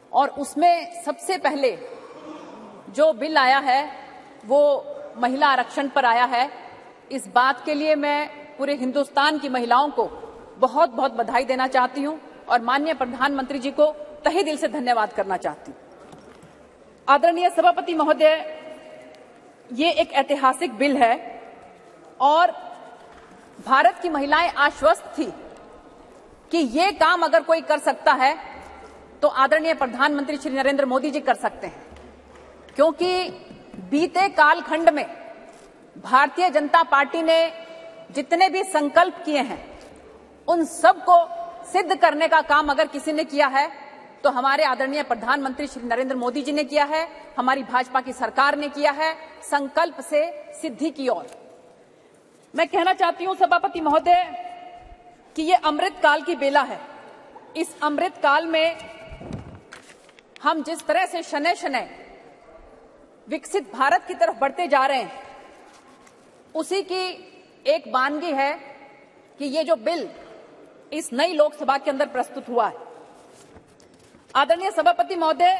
और उसमें सबसे पहले जो बिल आया है वो महिला आरक्षण पर आया है। इस बात के लिए मैं पूरे हिंदुस्तान की महिलाओं को बहुत बहुत बधाई देना चाहती हूं और माननीय प्रधानमंत्री जी को तहे दिल से धन्यवाद करना चाहती हूं। आदरणीय सभापति महोदय, ये एक ऐतिहासिक बिल है और भारत की महिलाएं आश्वस्त थी कि ये काम अगर कोई कर सकता है तो आदरणीय प्रधानमंत्री श्री नरेंद्र मोदी जी कर सकते हैं, क्योंकि बीते कालखंड में भारतीय जनता पार्टी ने जितने भी संकल्प किए हैं उन सब को सिद्ध करने का काम अगर किसी ने किया है तो हमारे आदरणीय प्रधानमंत्री श्री नरेंद्र मोदी जी ने किया है, हमारी भाजपा की सरकार ने किया है, संकल्प से सिद्धि की ओर। मैं कहना चाहती हूं सभापति महोदय कि ये अमृत काल की बेला है। इस अमृत काल में हम जिस तरह से शनै शनै विकसित भारत की तरफ बढ़ते जा रहे हैं, उसी की एक वानगी है कि ये जो बिल इस नई लोकसभा के अंदर प्रस्तुत हुआ है। आदरणीय सभापति महोदय,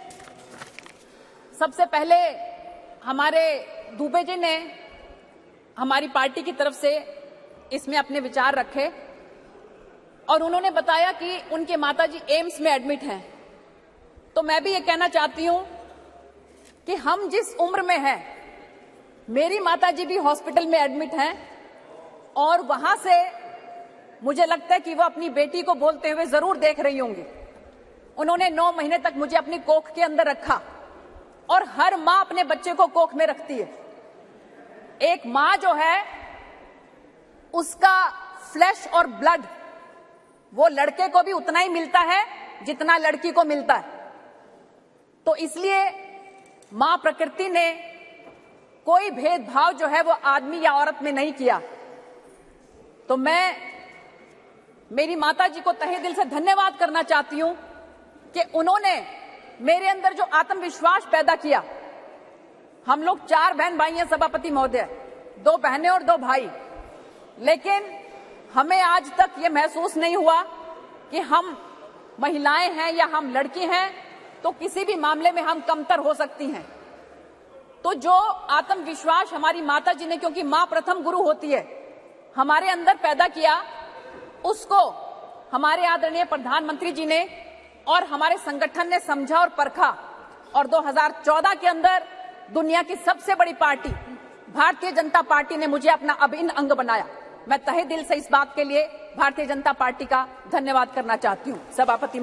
सबसे पहले हमारे दुबे जी ने हमारी पार्टी की तरफ से इसमें अपने विचार रखे और उन्होंने बताया कि उनके माताजी एम्स में एडमिट हैं। तो मैं भी ये कहना चाहती हूं कि हम जिस उम्र में हैं, मेरी माताजी भी हॉस्पिटल में एडमिट हैं और वहां से मुझे लगता है कि वो अपनी बेटी को बोलते हुए जरूर देख रही होंगी। उन्होंने 9 महीने तक मुझे अपनी कोख के अंदर रखा और हर मां अपने बच्चे को कोख में रखती है। एक मां जो है उसका फ्लैश और ब्लड वो लड़के को भी उतना ही मिलता है जितना लड़की को मिलता है। तो इसलिए मां प्रकृति ने कोई भेदभाव जो है वो आदमी या औरत में नहीं किया। तो मैं मेरी माताजी को तहे दिल से धन्यवाद करना चाहती हूं कि उन्होंने मेरे अंदर जो आत्मविश्वास पैदा किया। हम लोग 4 बहन भाई हैं सभापति महोदय, 2 बहनें और 2 भाई, लेकिन हमें आज तक ये महसूस नहीं हुआ कि हम महिलाएं हैं या हम लड़की हैं तो किसी भी मामले में हम कमतर हो सकती हैं। तो जो आत्मविश्वास हमारी माता जी ने, क्योंकि मां प्रथम गुरु होती है, हमारे अंदर पैदा किया, उसको हमारे आदरणीय प्रधानमंत्री जी ने और हमारे संगठन ने समझा और परखा और 2014 के अंदर दुनिया की सबसे बड़ी पार्टी भारतीय जनता पार्टी ने मुझे अपना अभिन्न अंग बनाया। मैं तहे दिल से इस बात के लिए भारतीय जनता पार्टी का धन्यवाद करना चाहती हूं। सभापति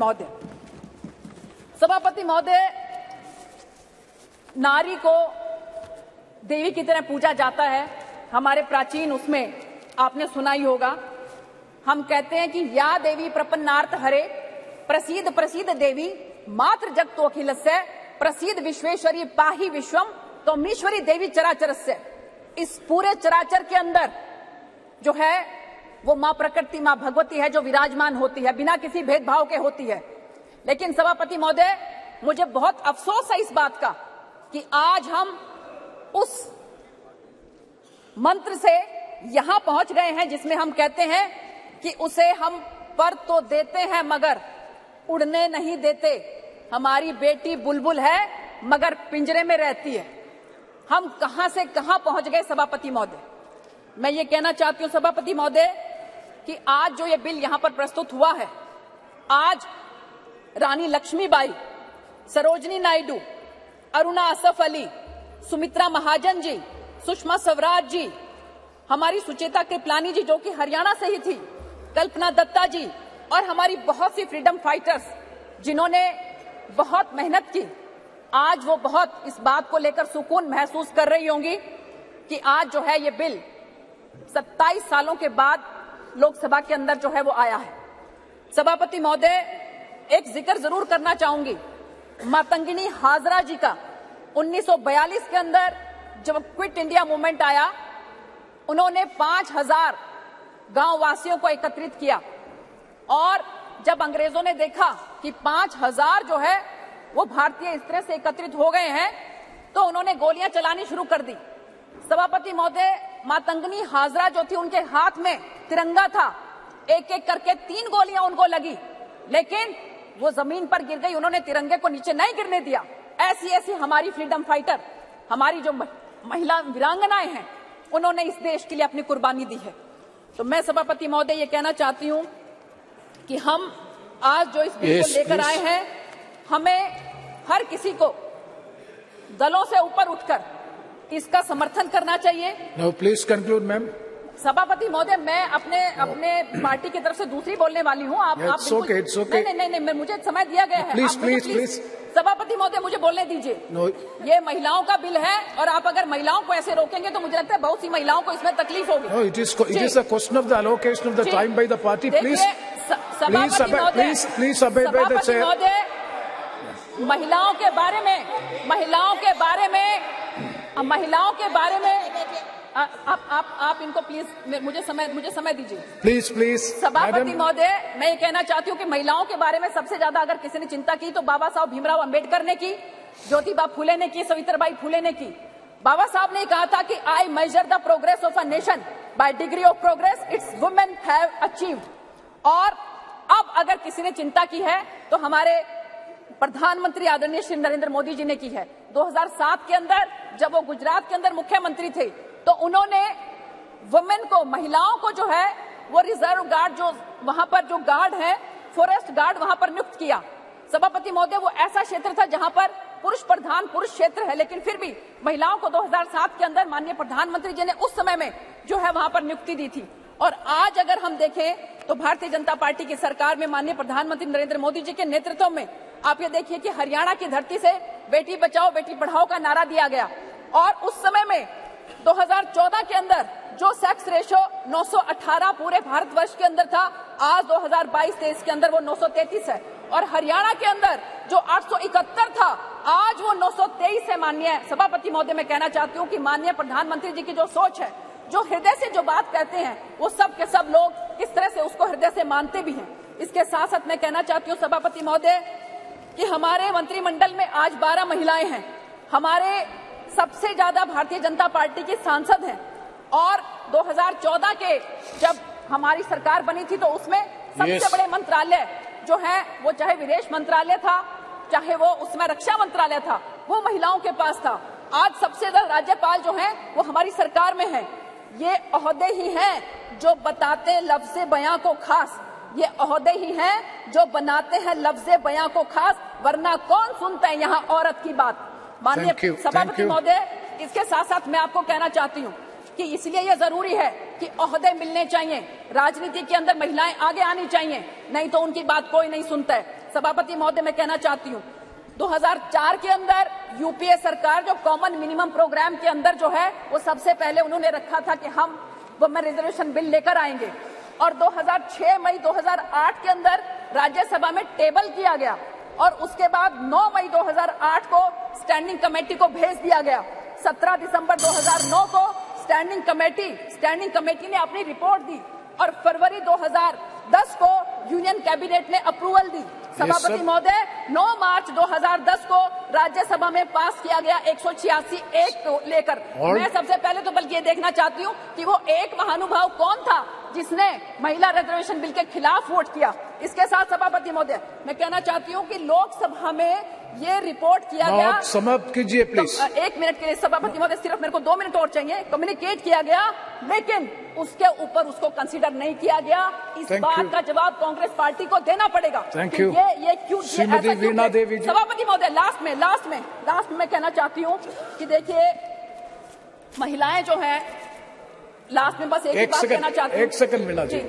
महोदय, नारी को देवी की तरह पूजा जाता है। हमारे प्राचीन उसमें आपने सुना ही होगा, हम कहते हैं कि या देवी प्रपन्नार्थ हरे प्रसीद प्रसीद देवी मात्र जगतो अखिलस्य प्रसीद विश्वेश्वरी पाहि विश्वम तो मीश्वरी देवी चराचरस्य। इस पूरे चराचर के अंदर जो है वो मां प्रकृति, मां भगवती है जो विराजमान होती है, बिना किसी भेदभाव के होती है। लेकिन सभापति महोदय, मुझे बहुत अफसोस है इस बात का कि आज हम उस मंत्र से यहां पहुंच गए हैं जिसमें हम कहते हैं कि उसे हम पर तो देते हैं मगर उड़ने नहीं देते। हमारी बेटी बुलबुल है मगर पिंजरे में रहती है। हम कहां से कहां पहुंच गए सभापति महोदय। मैं ये कहना चाहती हूं सभापति महोदय कि आज जो ये बिल यहां पर प्रस्तुत हुआ है, आज रानी लक्ष्मीबाई, सरोजनी नायडू, अरुणा असफ अली, सुमित्रा महाजन जी, सुषमा स्वराज जी, हमारी सुचेता कृपलानी जी जो कि हरियाणा से ही थी, कल्पना दत्ता जी और हमारी बहुत सी फ्रीडम फाइटर्स जिन्होंने बहुत मेहनत की, आज वो बहुत इस बात को लेकर सुकून महसूस कर रही होंगी कि आज जो है ये बिल 27 सालों के बाद लोकसभा के अंदर जो है वो आया है। सभापति महोदय, एक जिक्र जरूर करना चाहूंगी मातंगिनी हाजरा जी का। 1942 के अंदर जब क्विट इंडिया मूवमेंट आया, उन्होंने 5000 गांव वासियों को एकत्रित किया और जब अंग्रेजों ने देखा कि 5000 जो है वो भारतीय इस तरह से एकत्रित हो गए हैं तो उन्होंने गोलियां चलानी शुरू कर दी। सभापति महोदय, मातंगिनी हाजरा जो थी उनके हाथ में तिरंगा था, एक एक करके 3 गोलियां उनको लगी, लेकिन वो जमीन पर गिर गई, उन्होंने तिरंगे को नीचे नहीं गिरने दिया। ऐसी ऐसी हमारी फ्रीडम फाइटर, हमारी जो महिला वीरांगनाएं हैं, उन्होंने इस देश के लिए अपनी कुर्बानी दी है। तो मैं सभापति महोदय ये कहना चाहती हूं कि हम आज जो इस बिल को लेकर आए हैं, हमें हर किसी को दलों से ऊपर उठकर इसका समर्थन करना चाहिए। Now please conclude, ma'am. सभापति महोदय, मैं अपने पार्टी की तरफ से दूसरी बोलने वाली हूँ। आप नहीं, मुझे समय दिया गया है। प्लीज सभापति महोदय, मुझे बोलने दीजिए। ये महिलाओं का बिल है और आप अगर महिलाओं को ऐसे रोकेंगे तो मुझे लगता है बहुत सी महिलाओं को इसमें तकलीफ होगी। No, it is a question of the allocation of the time by the party. Please obey by the chair. महिलाओं के बारे में आप इनको प्लीज मुझे समय दीजिए। प्लीज सभापति महोदय, मैं ये कहना चाहती हूँ कि महिलाओं के बारे में सबसे ज्यादा अगर किसी ने चिंता की तो बाबा साहब भीमराव अंबेडकर ने की, ज्योतिबा फुले ने की, सावित्रीबाई फुले ने की। बाबा साहब ने कहा था कि I measure the progress of a nation by degree of progress its women have achieved. और अब अगर किसी ने चिंता की है तो हमारे प्रधानमंत्री आदरणीय श्री नरेंद्र मोदी जी ने की है। 2007 के अंदर जब वो गुजरात के अंदर मुख्यमंत्री थे तो उन्होंने वुमेन को, महिलाओं को जो है वो रिजर्व गार्ड, जो वहां पर जो गार्ड है, फॉरेस्ट गार्ड, वहां पर नियुक्त किया। सभापति महोदय, वो ऐसा क्षेत्र था जहां पर पुरुष क्षेत्र है, लेकिन फिर भी महिलाओं को 2007 के अंदर माननीय प्रधानमंत्री जी ने उस समय में जो है वहां पर नियुक्ति दी थी। और आज अगर हम देखें तो भारतीय जनता पार्टी की सरकार में माननीय प्रधानमंत्री नरेंद्र मोदी जी के नेतृत्व में आप ये देखिए कि हरियाणा की धरती से बेटी बचाओ बेटी पढ़ाओ का नारा दिया गया। और उस समय में 2014 के अंदर जो सेक्स रेशो 918 पूरे भारतवर्ष के अंदर था, आज 2022-23 के अंदर वो 933 है। और हरियाणा के अंदर जो 871 था, आज वो 923 है। माननीय सभापति महोदय, मैं कहना चाहती हूँ कि माननीय प्रधानमंत्री जी की जो सोच है, जो हृदय से जो बात कहते हैं, वो सब के सब लोग इस तरह से उसको हृदय से मानते भी हैं। इसके साथ साथ मैं कहना चाहती हूँ सभापति महोदय कि हमारे मंत्रिमंडल में आज 12 महिलाएं हैं। हमारे सबसे ज्यादा भारतीय जनता पार्टी की सांसद हैं। और 2014 के जब हमारी सरकार बनी थी तो उसमें सबसे बड़े मंत्रालय जो है वो चाहे विदेश मंत्रालय था, चाहे वो उसमें रक्षा मंत्रालय था, वो महिलाओं के पास था। आज सबसे ज्यादा राज्यपाल जो हैं वो हमारी सरकार में है। ये ओहदे ही हैं जो बताते लफ्ज़े बयां को खास, ये ओहदे ही हैं जो बनाते हैं लफ्ज़े बयां को खास, वरना कौन सुनता है यहाँ औरत की बात। माननीय सभापति महोदय, इसके साथ साथ मैं आपको कहना चाहती हूँ कि इसलिए यह जरूरी है कि ओहदे मिलने चाहिए, राजनीति के अंदर महिलाएं आगे आनी चाहिए, नहीं तो उनकी बात कोई नहीं सुनता है। सभापति महोदय, मैं कहना चाहती हूँ 2004 के अंदर यूपीए सरकार जो कॉमन मिनिमम प्रोग्राम के अंदर जो है वो सबसे पहले उन्होंने रखा था कि हम वुमेन रिजर्वेशन बिल लेकर आएंगे। और 2006 मई 2008 के अंदर राज्यसभा में टेबल किया गया और उसके बाद 9 मई 2008 को स्टैंडिंग कमेटी को भेज दिया गया। 17 दिसंबर 2009 को स्टैंडिंग कमेटी ने अपनी रिपोर्ट दी और फरवरी 2010 को यूनियन कैबिनेट ने अप्रूवल दी। सभापति महोदय, 9 मार्च 2010 को राज्यसभा में पास किया गया 186 को लेकर। मैं सबसे पहले तो बल्कि ये देखना चाहती हूँ कि वो एक महानुभाव कौन था जिसने महिला रिजर्वेशन बिल के खिलाफ वोट किया। इसके साथ सभापति महोदय, मैं कहना चाहती हूँ कि लोकसभा में ये रिपोर्ट किया गया। समाप्त कीजिए प्लीज। तो 1 मिनट के लिए सभापति महोदय, सिर्फ मेरे को 2 मिनट और चाहिए। कम्युनिकेट किया गया, लेकिन उसके ऊपर उसको कंसीडर नहीं किया गया। इस बात का जवाब कांग्रेस पार्टी को देना पड़ेगा। Thank you. ये क्यों? श्रीमती वीणा देवी जी। सभापति महोदय, लास्ट में मैं कहना चाहती हूँ कि देखिए महिलाएं जो है, लास्ट में बस एक बात कहना चाहती हूँ। 1 सेकंड वीणा जी,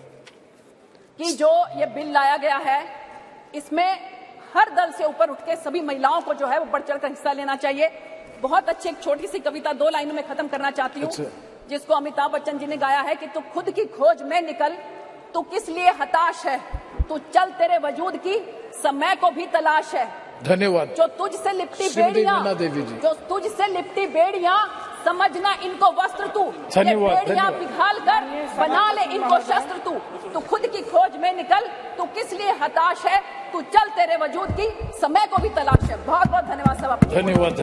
कि जो ये बिल लाया गया है इसमें हर दल से ऊपर उठ के सभी महिलाओं को जो है वो बढ़ चढ़ कर हिस्सा लेना चाहिए। बहुत अच्छी एक छोटी सी कविता 2 लाइनों में खत्म करना चाहती हूँ, जिसको अमिताभ बच्चन जी ने गाया है कि तू खुद की खोज में निकल, तू किस लिए हताश है, तू चल तेरे वजूद की समय को भी तलाश है। धन्यवाद। जो तुझसे लिपटी बेड़ियां समझना इनको वस्त्र तू, बेड़ियां पिघाल कर बना ले इनको शस्त्र तू खुद की खोज में निकल, तू किस लिए हताश है, तू चल तेरे वजूद की समय को भी तलाश है। बहुत बहुत धन्यवाद सभापति। धन्यवाद।